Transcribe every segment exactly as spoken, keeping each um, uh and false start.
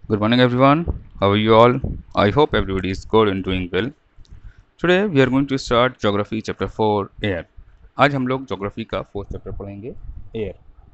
Good morning, everyone. How are you all? I hope everybody is good and doing well. Today we are going to start Geography Chapter four Air. आज हम लोग Geography का fourth chapter पढ़ेंगे Air.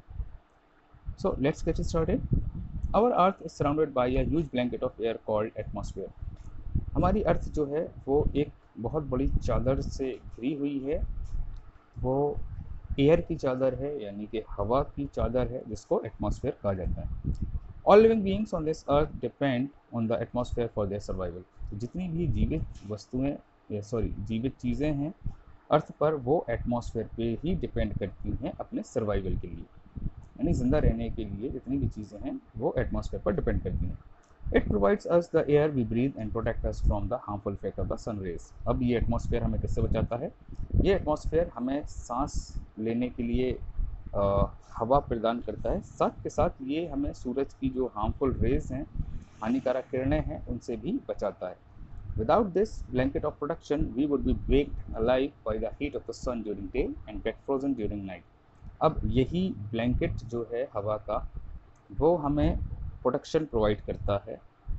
So let's get started. Our Earth is surrounded by a huge blanket of air called atmosphere. हमारी अर्थ जो है वो एक बहुत बड़ी चादर से घिरी हुई है. वो एयर की चादर है, यानी कि हवा की चादर है, जिसको एटमॉस्फेयर कहा जाता है. All living beings on this earth depend on the atmosphere for their survival. जितनी भी जीवित वस्तुएं या सॉरी जीवित चीज़ें हैं अर्थ पर, वो एटमॉस्फेयर पे ही डिपेंड करती हैं अपने सर्वाइवल के लिए. यानी जिंदा रहने के लिए जितनी भी चीज़ें हैं वो एटमॉस्फेयर पर डिपेंड करती हैं. It provides us the air we breathe and protect us from the harmful effect of the sun rays. अब ये एटमॉस्फेयर हमें किससे बचाता है? ये एटमॉस्फेयर हमें सांस लेने के लिए आ, हवा प्रदान करता है. साथ के साथ ये हमें सूरज की जो हार्मफुल रेज हैं, हानिकारक किरणें हैं, उनसे भी बचाता है. Without this blanket of protection we would be baked alive by the heat of the sun during day and get frozen during night. अब यही ब्लैंकेट जो है हवा का, वो हमें प्रोटेक्शन प्रोवाइड करता है.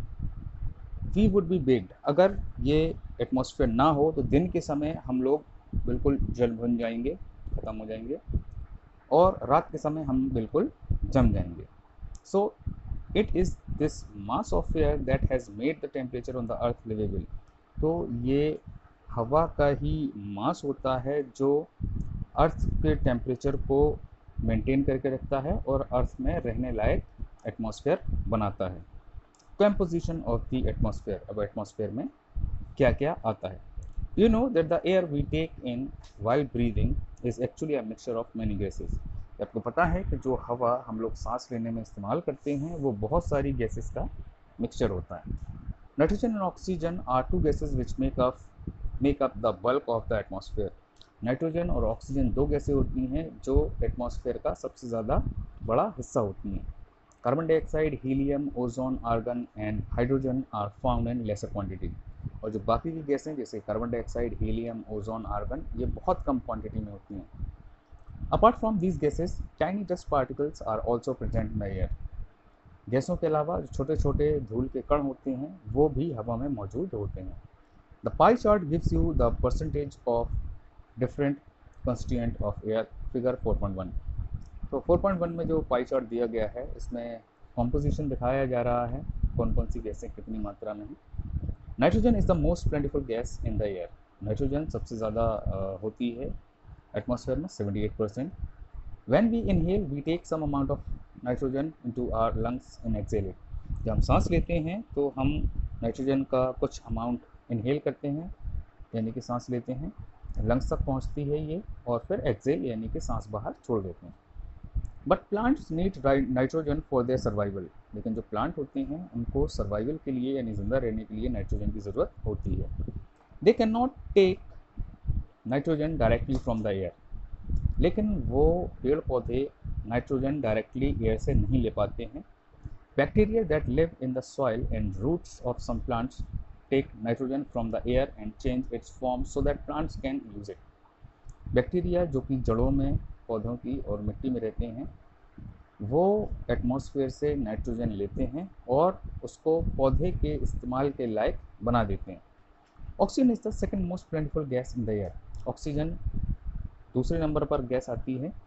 वी वुड बी बेक्ड, अगर ये एटमॉस्फेयर ना हो तो दिन के समय हम लोग बिल्कुल जल भुन जाएंगे, ख़त्म हो जाएंगे, और रात के समय हम बिल्कुल जम जाएंगे. So it is this mass of air that has made the temperature on the earth livable. तो ये हवा का ही मास होता है जो अर्थ के टेम्परेचर को मेंटेन करके रखता है और अर्थ में रहने लायक एटमॉस्फेयर बनाता है. Composition of the atmosphere. अब एटमॉस्फेयर में क्या क्या आता है? You know that the air we take in while breathing is actually a mixture of many gases. आपको पता है कि जो हवा हम लोग सांस लेने में इस्तेमाल करते हैं वो बहुत सारी गैसेस का मिक्सचर होता है. Nitrogen and oxygen are two gases which make up make up the bulk of the atmosphere. Nitrogen और ऑक्सीजन दो गैसें होती हैं जो एटमॉस्फेयर का सबसे ज़्यादा बड़ा हिस्सा होती हैं. Carbon dioxide, helium, ozone, argon and hydrogen are found in lesser quantity. और जो बाकी की गैसें जैसे carbon dioxide, helium, ozone, argon, ये बहुत कम क्वांटिटी में होती हैं. Apart from these gases tiny dust particles are also present in the air. गैसों के अलावा जो छोटे छोटे धूल के कण होते हैं वो भी हवा में मौजूद होते हैं. The pie chart gives you the percentage of different constituent of air. Figure four point one. तो फोर पॉइंट वन में जो पाई चार्ट दिया गया है इसमें कॉम्पोजिशन दिखाया जा रहा है, कौन कौन सी गैसें कितनी मात्रा में हैं. Nitrogen is the most plentiful gas in the air. Nitrogen सबसे ज़्यादा होती है एटमॉस्फेयर में, seventy eight percent. When we inhale we take some amount of nitrogen into our lungs and exhale it. जब हम सांस लेते हैं तो हम नाइट्रोजन का कुछ अमाउंट इनहेल करते हैं, यानी कि सांस लेते हैं, लंग्स तक पहुंचती है ये, और फिर एक्सहेल यानी कि सांस बाहर छोड़ देते हैं. But plants need nitrogen for their survival. लेकिन जो प्लांट होते हैं उनको सर्वाइवल के लिए यानी जिंदा रहने के लिए नाइट्रोजन की ज़रूरत होती है. They can not take nitrogen directly from the air. लेकिन वो पेड़ पौधे नाइट्रोजन डायरेक्टली एयर से नहीं ले पाते हैं. Bacteria that live in the soil and roots of some plants take nitrogen from the air and change its form so that plants can use it. Bacteria जो कि जड़ों में पौधों की और मिट्टी में रहते हैं वो एटमॉस्फेयर से नाइट्रोजन लेते हैं और उसको पौधे के इस्तेमाल के लायक बना देते हैं. Oxygen is the second most plentiful gas in the air. Oxygen दूसरे नंबर पर गैस आती है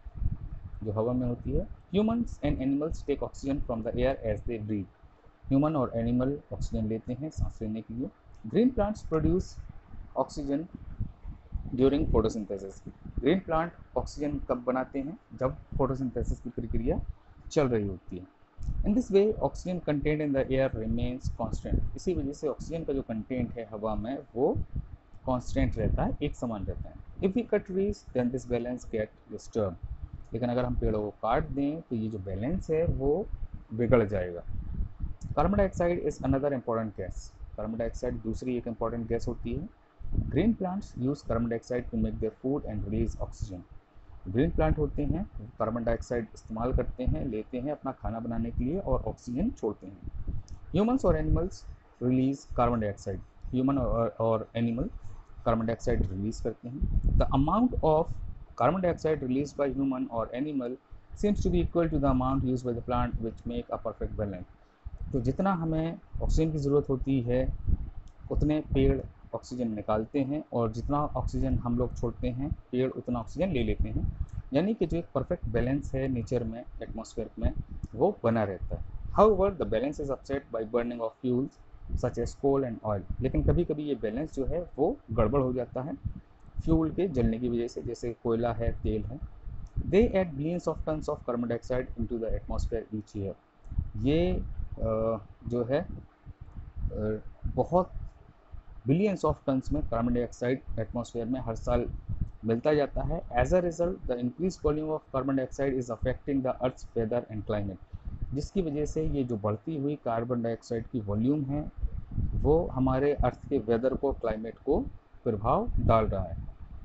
जो हवा में होती है. Humans and animals take oxygen from the air as they breathe. Human और एनिमल ऑक्सीजन लेते हैं सांस लेने के लिए. Green plants produce oxygen during photosynthesis. Green plant oxygen कब बनाते हैं? जब फोटोसिंथेसिस की प्रक्रिया चल रही होती है. In this way oxygen content in the air remains constant. इसी वजह से ऑक्सीजन का जो कंटेंट है हवा में वो कांस्टेंट रहता है, एक समान रहता है. If we cut trees then this balance get disturb. लेकिन अगर हम पेड़ों को काट दें तो ये जो बैलेंस है वो बिगड़ जाएगा. Carbon dioxide is another important gas. Carbon dioxide दूसरी एक इम्पॉर्टेंट गैस होती है. Green plants use carbon dioxide to make their food and release oxygen. Green plant होते हैं कार्बन डाइऑक्साइड इस्तेमाल करते हैं, लेते हैं अपना खाना बनाने के लिए और ऑक्सीजन छोड़ते हैं. ह्यूमन्स और animals release carbon dioxide. Human और एनिमल कार्बन डाइऑक्साइड रिलीज करते हैं. The amount of carbon dioxide release by human और animal seems to be equal to the amount used by the plant, which make a perfect balance. तो जितना हमें oxygen की ज़रूरत होती है उतने पेड़ ऑक्सीजन निकालते हैं, और जितना ऑक्सीजन हम लोग छोड़ते हैं पेड़ उतना ऑक्सीजन ले लेते हैं। यानी कि जो एक परफेक्ट बैलेंस है नेचर में, एटमॉस्फेयर में, वो बना रहता है। However the balance is upset by burning of fuels such as coal and oil. लेकिन कभी कभी ये बैलेंस जो है वो गड़बड़ हो जाता है फ्यूल के जलने की वजह से, जैसे कोयला है, तेल है। They add billions of tons of carbon dioxide into the atmosphere each year. ये अ, जो है अ, बहुत बिलियंस ऑफ टन्स में कार्बन डाइऑक्साइड एटमॉस्फेयर में हर साल मिलता जाता है। As a result the increase volume of carbon dioxide is affecting the earth's weather and climate, जिसकी वजह से ये जो बढ़ती हुई कार्बन डाइऑक्साइड की वॉल्यूम है वो हमारे अर्थ के वेदर को, क्लाइमेट को प्रभाव डाल रहा है।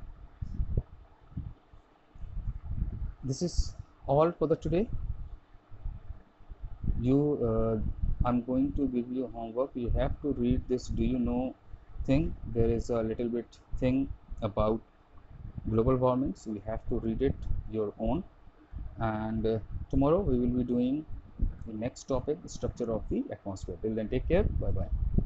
This is all for the today. you uh, I'm going to give you homework. You have to read this do you know thing. There is a little bit thing about global warming, so you have to read it your own. And uh, tomorrow we will be doing the next topic, the structure of the atmosphere. Till then, take care. Bye bye.